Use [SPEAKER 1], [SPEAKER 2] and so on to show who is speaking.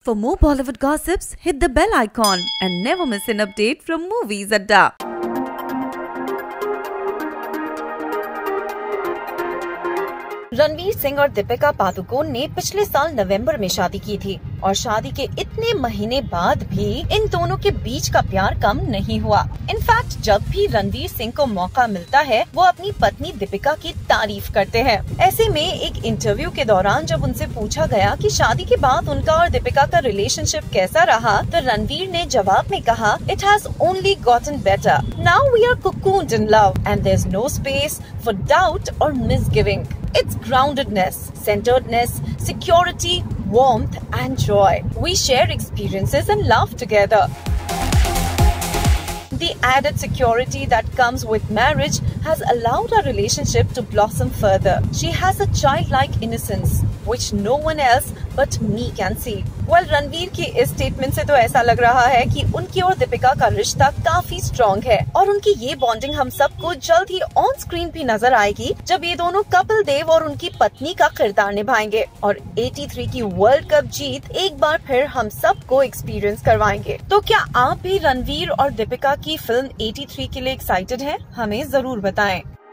[SPEAKER 1] For more Bollywood gossips, hit the bell icon and never miss an update from Movies Adda.
[SPEAKER 2] Ranveer Singh और दीपिका पादुकोण ने पिछले साल नवंबर में शादी की थी और शादी के इतने महीने बाद भी इन दोनों के बीच का प्यार कम नहीं हुआ। इनफैक्ट जब भी रणवीर सिंह को मौका मिलता है वो अपनी पत्नी दीपिका की तारीफ करते हैं। ऐसे में एक इंटरव्यू के दौरान जब उनसे पूछा गया कि शादी के बाद उनका और दीपिका का रिलेशनशिप कैसा रहा, तो रणवीर ने जवाब में कहा, "It has only gotten better. Now we are cocooned in love and there's no space for doubt or misgiving. It's groundedness, centeredness, security, warmth and joy. We share experiences and laugh together." The added security that comes with marriage has allowed our relationship to blossom further. She has a childlike innocence which no one else but me can see. Well, Ranveer की इस statement से तो ऐसा लग रहा है कि उनकी और दीपिका का रिश्ता काफी स्ट्रॉन्ग है और उनकी ये बॉन्डिंग हम सबको जल्द ही ऑन स्क्रीन भी नजर आएगी जब ये दोनों कपिल देव और उनकी पत्नी का किरदार निभाएंगे और 83 की वर्ल्ड कप जीत एक बार फिर हम सबको एक्सपीरियंस करवाएंगे। तो क्या आप भी रणवीर और दीपिका की फिल्म 83 के लिए एक्साइटेड हैं? हमें जरूर बताएं।